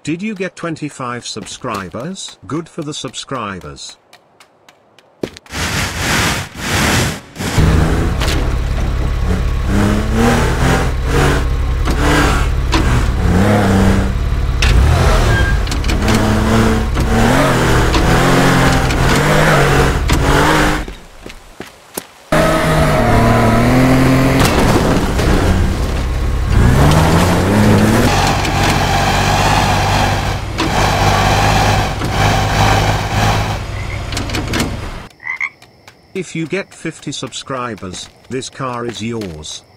Did you get 25 subscribers? Good for the subscribers. If you get 50 subscribers, this car is yours.